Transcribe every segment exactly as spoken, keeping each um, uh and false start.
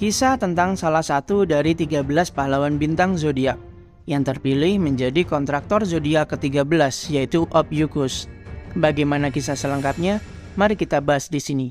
Kisah tentang salah satu dari tiga belas pahlawan bintang zodiak yang terpilih menjadi kontraktor zodiak ke tiga belas, yaitu Ophiuchus. Bagaimana kisah selengkapnya? Mari kita bahas di sini.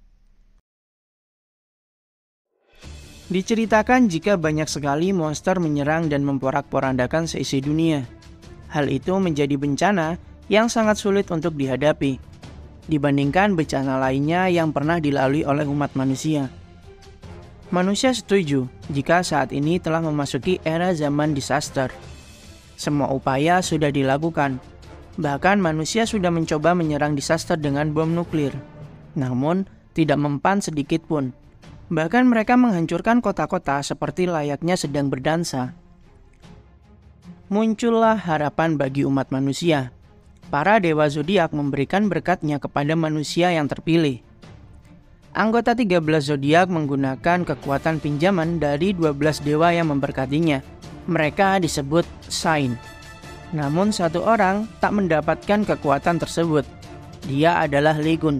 Diceritakan jika banyak sekali monster menyerang dan memporak-porandakan seisi dunia. Hal itu menjadi bencana yang sangat sulit untuk dihadapi dibandingkan bencana lainnya yang pernah dilalui oleh umat manusia. Manusia setuju jika saat ini telah memasuki era zaman disaster. Semua upaya sudah dilakukan. Bahkan manusia sudah mencoba menyerang disaster dengan bom nuklir. Namun, tidak mempan sedikit pun. Bahkan mereka menghancurkan kota-kota seperti layaknya sedang berdansa. Muncullah harapan bagi umat manusia. Para dewa zodiak memberikan berkatnya kepada manusia yang terpilih. Anggota tiga belas zodiak menggunakan kekuatan pinjaman dari dua belas dewa yang memberkatinya. Mereka disebut sign. Namun satu orang tak mendapatkan kekuatan tersebut. Dia adalah Legun.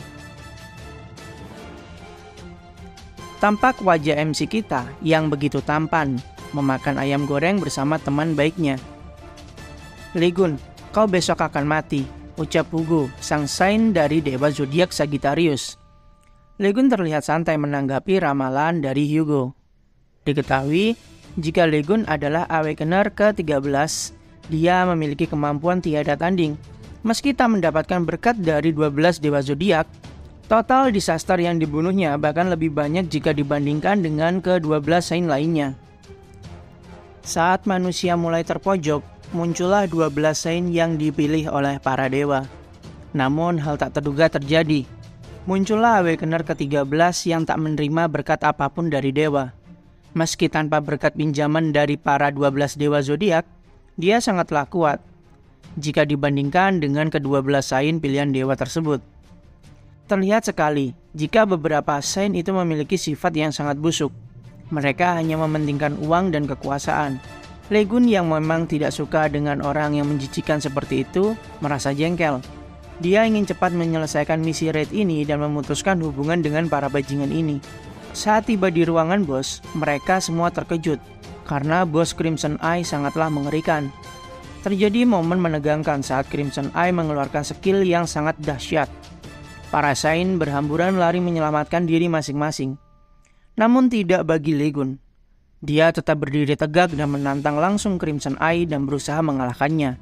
Tampak wajah M C kita yang begitu tampan, memakan ayam goreng bersama teman baiknya. Legun, kau besok akan mati, ucap Hugo, sang sign dari dewa zodiak Sagittarius. Legun terlihat santai menanggapi ramalan dari Hugo. Diketahui, jika Legun adalah Awakener ke tiga belas, dia memiliki kemampuan tiada tanding. Meski tak mendapatkan berkat dari dua belas dewa zodiak, total disaster yang dibunuhnya bahkan lebih banyak jika dibandingkan dengan ke dua belas sign lainnya. Saat manusia mulai terpojok, muncullah dua belas sign yang dipilih oleh para dewa. Namun hal tak terduga terjadi. Muncullah Awakener ke tiga belas yang tak menerima berkat apapun dari dewa. Meski tanpa berkat pinjaman dari para dua belas dewa zodiak, dia sangatlah kuat jika dibandingkan dengan kedua belas sign pilihan dewa tersebut. Terlihat sekali jika beberapa sign itu memiliki sifat yang sangat busuk. Mereka hanya mementingkan uang dan kekuasaan. Legun yang memang tidak suka dengan orang yang menjijikan seperti itu merasa jengkel. Dia ingin cepat menyelesaikan misi raid ini dan memutuskan hubungan dengan para bajingan ini. Saat tiba di ruangan bos, mereka semua terkejut karena bos Crimson Eye sangatlah mengerikan. Terjadi momen menegangkan saat Crimson Eye mengeluarkan skill yang sangat dahsyat. Para sign berhamburan lari menyelamatkan diri masing-masing. Namun tidak bagi Legun. Dia tetap berdiri tegak dan menantang langsung Crimson Eye dan berusaha mengalahkannya.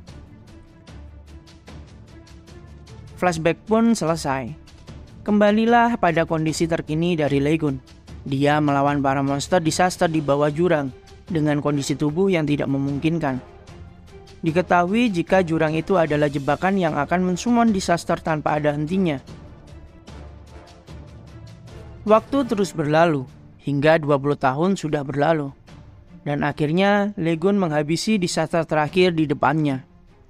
Flashback pun selesai. Kembalilah pada kondisi terkini dari Legun. Dia melawan para monster disaster di bawah jurang dengan kondisi tubuh yang tidak memungkinkan. Diketahui jika jurang itu adalah jebakan yang akan mensummon disaster tanpa ada hentinya. Waktu terus berlalu, hingga dua puluh tahun sudah berlalu. Dan akhirnya Legun menghabisi disaster terakhir di depannya.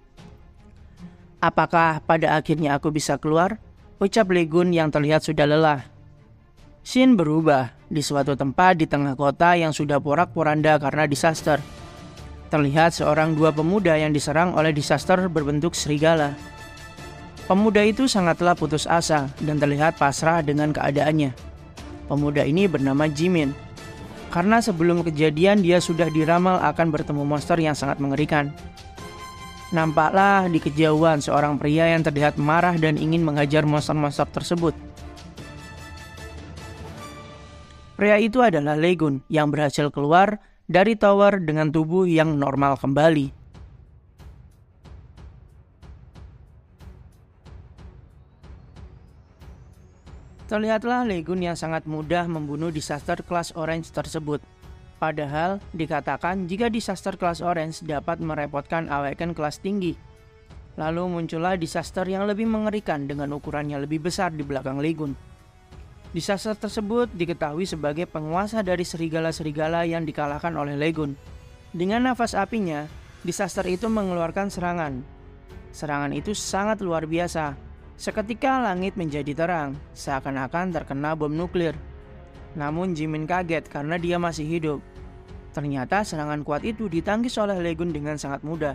Apakah pada akhirnya aku bisa keluar? Ucap Legun yang terlihat sudah lelah. Scene berubah di suatu tempat di tengah kota yang sudah porak-poranda karena disaster. Terlihat seorang dua pemuda yang diserang oleh disaster berbentuk serigala. Pemuda itu sangatlah putus asa dan terlihat pasrah dengan keadaannya. Pemuda ini bernama Jimin. Karena sebelum kejadian dia sudah diramal akan bertemu monster yang sangat mengerikan. Nampaklah di kejauhan seorang pria yang terlihat marah dan ingin menghajar monster-monster tersebut. Pria itu adalah Legun yang berhasil keluar dari tower dengan tubuh yang normal kembali. Terlihatlah Legun yang sangat mudah membunuh disaster kelas orange tersebut. Padahal dikatakan jika disaster kelas orange dapat merepotkan Awaken kelas tinggi. Lalu muncullah disaster yang lebih mengerikan dengan ukurannya lebih besar di belakang Legun. Disaster tersebut diketahui sebagai penguasa dari serigala-serigala yang dikalahkan oleh Legun. Dengan nafas apinya, disaster itu mengeluarkan serangan. Serangan itu sangat luar biasa. Seketika langit menjadi terang, seakan-akan terkena bom nuklir. Namun Jimin kaget karena dia masih hidup. Ternyata serangan kuat itu ditangkis oleh Legun dengan sangat mudah.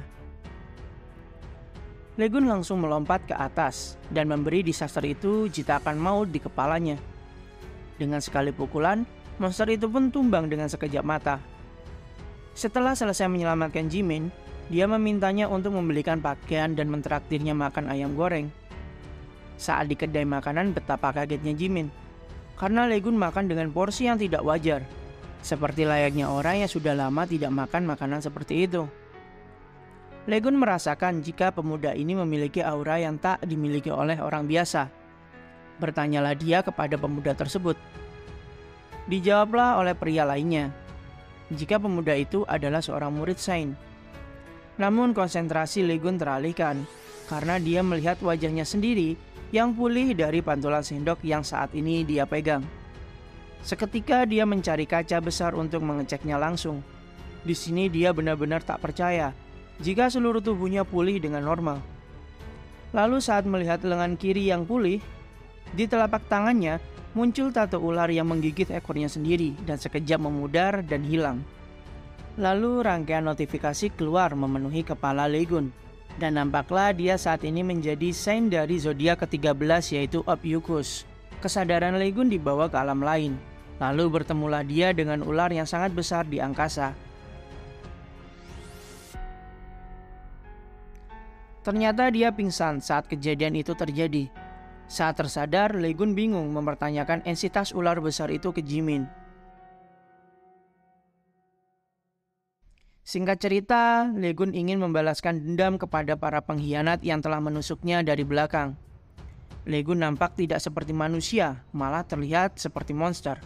Legun langsung melompat ke atas dan memberi disaster itu jitakan maut di kepalanya. Dengan sekali pukulan, Monster itu pun tumbang dengan sekejap mata. Setelah selesai menyelamatkan Jimin, dia memintanya untuk membelikan pakaian dan mentraktirnya makan ayam goreng. Saat di kedai makanan, betapa kagetnya Jimin, karena Legun makan dengan porsi yang tidak wajar, seperti layaknya orang yang sudah lama tidak makan makanan seperti itu. Legun merasakan jika pemuda ini memiliki aura yang tak dimiliki oleh orang biasa. Bertanyalah dia kepada pemuda tersebut. Dijawablah oleh pria lainnya, jika pemuda itu adalah seorang murid Sain. Namun konsentrasi Legun teralihkan, karena dia melihat wajahnya sendiri yang pulih dari pantulan sendok yang saat ini dia pegang. Seketika dia mencari kaca besar untuk mengeceknya langsung. Di sini dia benar-benar tak percaya jika seluruh tubuhnya pulih dengan normal. Lalu saat melihat lengan kiri yang pulih, di telapak tangannya muncul tato ular yang menggigit ekornya sendiri dan sekejap memudar dan hilang. Lalu rangkaian notifikasi keluar memenuhi kepala Legun, dan nampaklah dia saat ini menjadi Saint dari zodiak ke tiga belas, yaitu Ophiuchus. Kesadaran Legun dibawa ke alam lain, lalu bertemulah dia dengan ular yang sangat besar di angkasa. Ternyata dia pingsan saat kejadian itu terjadi. Saat tersadar, Legun bingung mempertanyakan entitas ular besar itu ke Jimin. Singkat cerita, Legun ingin membalaskan dendam kepada para pengkhianat yang telah menusuknya dari belakang. Legun nampak tidak seperti manusia, malah terlihat seperti monster.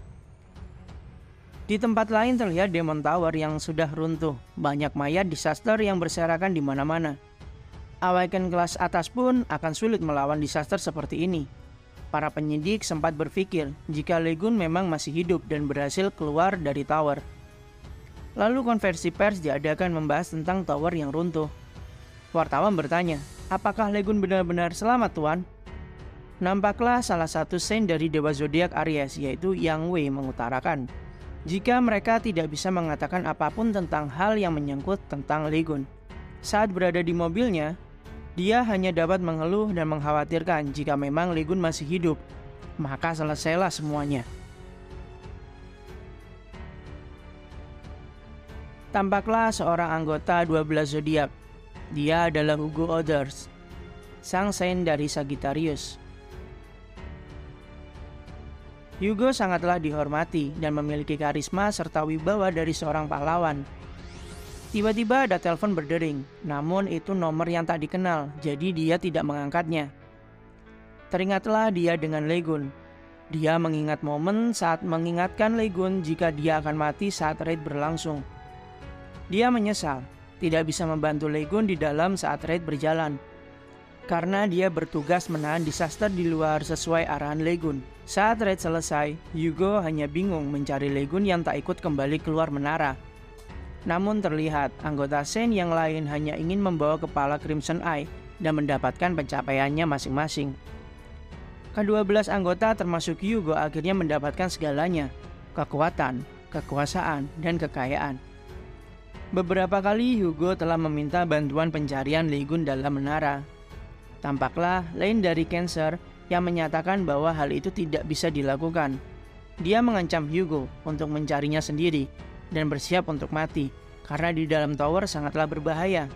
Di tempat lain terlihat Demon Tower yang sudah runtuh, banyak mayat disaster yang berserakan di mana-mana. Awaken kelas atas pun akan sulit melawan disaster seperti ini. Para penyidik sempat berpikir jika Legun memang masih hidup dan berhasil keluar dari tower. Lalu konversi pers diadakan membahas tentang tower yang runtuh. Wartawan bertanya, apakah Legun benar-benar selamat, Tuan? Nampaklah salah satu saint dari Dewa Zodiak Aries, yaitu Yang Wei, mengutarakan jika mereka tidak bisa mengatakan apapun tentang hal yang menyangkut tentang Legun. Saat berada di mobilnya, dia hanya dapat mengeluh dan mengkhawatirkan jika memang Legun masih hidup, maka selesailah semuanya. Tampaklah seorang anggota dua belas zodiak. Dia adalah Hugo Others, sang saint dari Sagittarius. Hugo sangatlah dihormati dan memiliki karisma serta wibawa dari seorang pahlawan. Tiba-tiba ada telepon berdering, namun itu nomor yang tak dikenal, jadi dia tidak mengangkatnya. Teringatlah dia dengan Legun. Dia mengingat momen saat mengingatkan Legun jika dia akan mati saat raid berlangsung. Dia menyesal tidak bisa membantu Legun di dalam saat raid berjalan, karena dia bertugas menahan disaster di luar sesuai arahan Legun. Saat raid selesai, Hugo hanya bingung mencari Legun yang tak ikut kembali keluar menara. Namun terlihat anggota Saint yang lain hanya ingin membawa kepala Crimson Eye dan mendapatkan pencapaiannya masing-masing. Kedua belas anggota termasuk Hugo akhirnya mendapatkan segalanya, kekuatan, kekuasaan, dan kekayaan. Beberapa kali Hugo telah meminta bantuan pencarian Legun dalam menara. Tampaklah lain dari Cancer yang menyatakan bahwa hal itu tidak bisa dilakukan. Dia mengancam Hugo untuk mencarinya sendiri dan bersiap untuk mati, karena di dalam tower sangatlah berbahaya.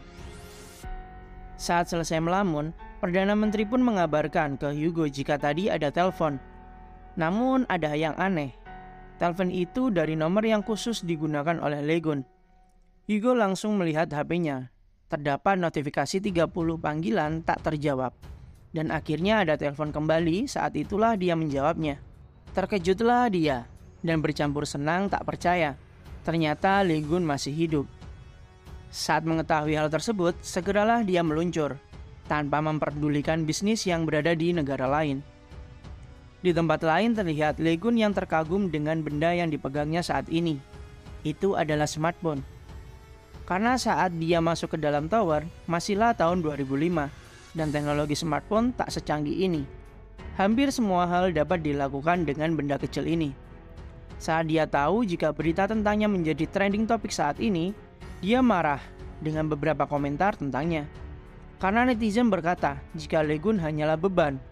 Saat selesai melamun, Perdana Menteri pun mengabarkan ke Hugo jika tadi ada telepon. Namun ada yang aneh. Telepon itu dari nomor yang khusus digunakan oleh Legun. Hugo langsung melihat H P-nya. Terdapat notifikasi tiga puluh panggilan tak terjawab. Dan akhirnya ada telepon kembali, saat itulah dia menjawabnya. Terkejutlah dia dan bercampur senang tak percaya. Ternyata Legun masih hidup. Saat mengetahui hal tersebut, segeralah dia meluncur, tanpa memperdulikan bisnis yang berada di negara lain. Di tempat lain terlihat Legun yang terkagum dengan benda yang dipegangnya saat ini. Itu adalah smartphone. Karena saat dia masuk ke dalam tower, masihlah tahun dua ribu lima, dan teknologi smartphone tak secanggih ini. Hampir semua hal dapat dilakukan dengan benda kecil ini. Saat dia tahu jika berita tentangnya menjadi trending topik saat ini, dia marah dengan beberapa komentar tentangnya. Karena netizen berkata jika Legun hanyalah beban,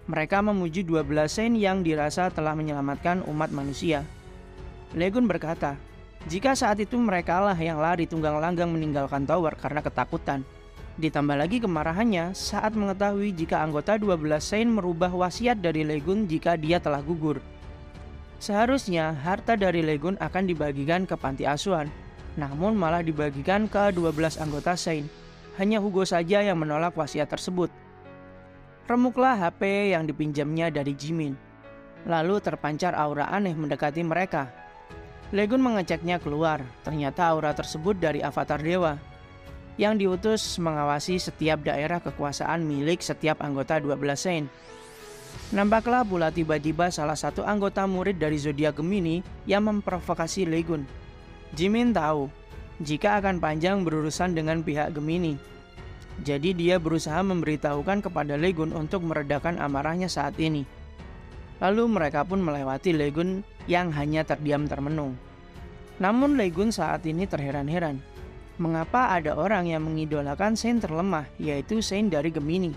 Mereka memuji dua belas Saint yang dirasa telah menyelamatkan umat manusia. Legun berkata, jika saat itu merekalah yang lari tunggang langgang meninggalkan tower karena ketakutan. Ditambah lagi kemarahannya saat mengetahui jika anggota dua belas Saint merubah wasiat dari Legun jika dia telah gugur. Seharusnya harta dari Legun akan dibagikan ke panti asuhan, namun malah dibagikan ke dua belas anggota Saint. Hanya Hugo saja yang menolak wasiat tersebut. Remuklah H P yang dipinjamnya dari Jimin. Lalu terpancar aura aneh mendekati mereka. Legun mengeceknya keluar, ternyata aura tersebut dari avatar dewa yang diutus mengawasi setiap daerah kekuasaan milik setiap anggota dua belas Saint. Nampaklah pula tiba-tiba salah satu anggota murid dari zodiak Gemini yang memprovokasi Legun. Jimin tahu jika akan panjang berurusan dengan pihak Gemini. Jadi dia berusaha memberitahukan kepada Legun untuk meredakan amarahnya saat ini. Lalu mereka pun melewati Legun yang hanya terdiam termenung. Namun Legun saat ini terheran-heran. Mengapa ada orang yang mengidolakan Saint terlemah, yaitu Saint dari Gemini?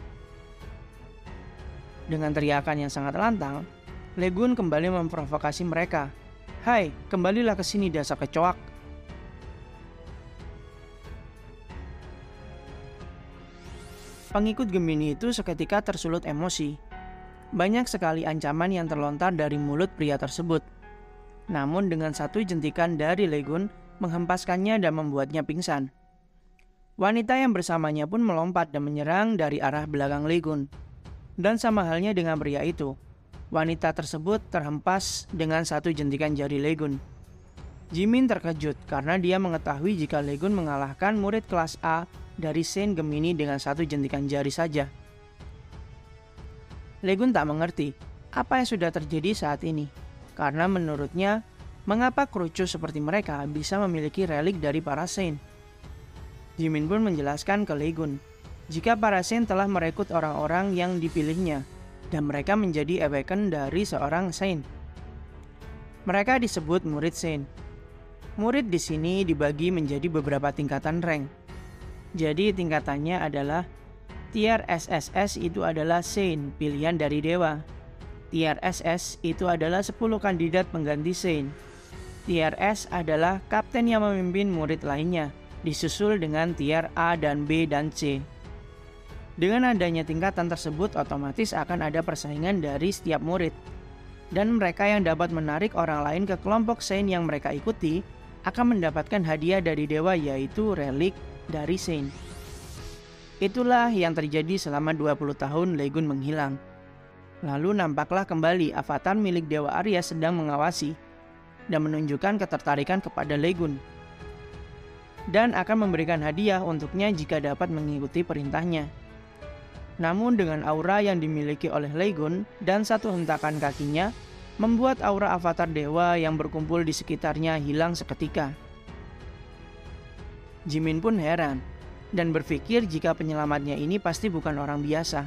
Dengan teriakan yang sangat lantang, Legun kembali memprovokasi mereka. Hai, kembalilah ke sini dasar kecoak. Pengikut Gemini itu seketika tersulut emosi. Banyak sekali ancaman yang terlontar dari mulut pria tersebut. Namun dengan satu jentikan dari Legun menghempaskannya dan membuatnya pingsan. Wanita yang bersamanya pun melompat dan menyerang dari arah belakang Legun. Dan sama halnya dengan pria itu, wanita tersebut terhempas dengan satu jentikan jari Legun. Jimin terkejut karena dia mengetahui jika Legun mengalahkan murid kelas A dari Saint Gemini dengan satu jentikan jari saja. Legun tak mengerti apa yang sudah terjadi saat ini, karena menurutnya mengapa kerucu seperti mereka bisa memiliki relik dari para Saint. Jimin pun menjelaskan ke Legun jika para Saint telah merekrut orang-orang yang dipilihnya dan mereka menjadi awaken dari seorang Saint. Mereka disebut murid Saint. Murid di sini dibagi menjadi beberapa tingkatan rank. Jadi tingkatannya adalah tier S S S itu adalah Saint, pilihan dari dewa. Tier S S itu adalah sepuluh kandidat pengganti Saint. Tier S adalah kapten yang memimpin murid lainnya, disusul dengan tier A dan B dan C. Dengan adanya tingkatan tersebut otomatis akan ada persaingan dari setiap murid. Dan mereka yang dapat menarik orang lain ke kelompok Saint yang mereka ikuti akan mendapatkan hadiah dari dewa, yaitu relik dari Saint. Itulah yang terjadi selama dua puluh tahun Legun menghilang. Lalu nampaklah kembali avatar milik Dewa Arya sedang mengawasi dan menunjukkan ketertarikan kepada Legun dan akan memberikan hadiah untuknya jika dapat mengikuti perintahnya. Namun dengan aura yang dimiliki oleh Legun dan satu hentakan kakinya membuat aura avatar dewa yang berkumpul di sekitarnya hilang seketika. Jimin pun heran dan berpikir jika penyelamatnya ini pasti bukan orang biasa.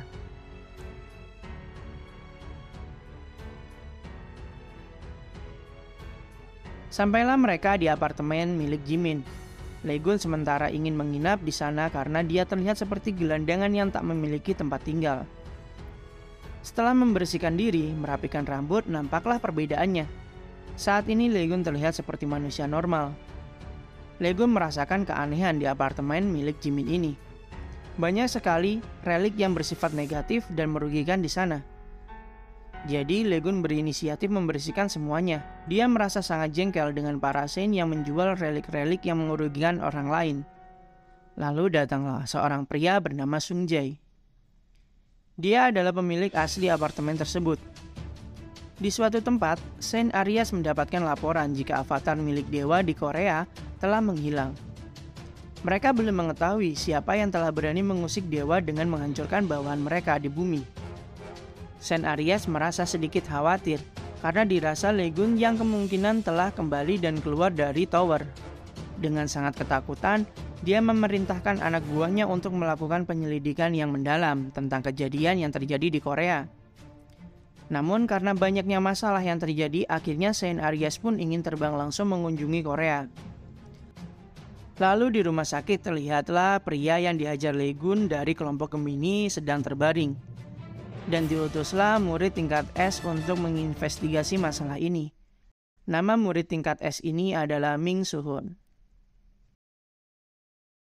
Sampailah mereka di apartemen milik Jimin. Legun sementara ingin menginap di sana karena dia terlihat seperti gelandangan yang tak memiliki tempat tinggal. Setelah membersihkan diri, merapikan rambut, nampaklah perbedaannya. Saat ini Legun terlihat seperti manusia normal. Legun merasakan keanehan di apartemen milik Jimin ini. Banyak sekali relik yang bersifat negatif dan merugikan di sana. Jadi Legun berinisiatif membersihkan semuanya. Dia merasa sangat jengkel dengan para Saint yang menjual relik-relik yang merugikan orang lain. Lalu datanglah seorang pria bernama Sung Jae. Dia adalah pemilik asli apartemen tersebut. Di suatu tempat, Saint Aries mendapatkan laporan jika avatar milik dewa di Korea telah menghilang. Mereka belum mengetahui siapa yang telah berani mengusik dewa dengan menghancurkan bawahan mereka di bumi. Saint Aries merasa sedikit khawatir karena dirasa Legun yang kemungkinan telah kembali dan keluar dari tower. Dengan sangat ketakutan, dia memerintahkan anak buahnya untuk melakukan penyelidikan yang mendalam tentang kejadian yang terjadi di Korea. Namun karena banyaknya masalah yang terjadi, akhirnya Saint Aries pun ingin terbang langsung mengunjungi Korea. Lalu di rumah sakit terlihatlah pria yang dihajar Legun dari kelompok Gemini sedang terbaring. dan diutuslah murid tingkat S untuk menginvestigasi masalah ini. Nama murid tingkat S ini adalah Ming Suhun.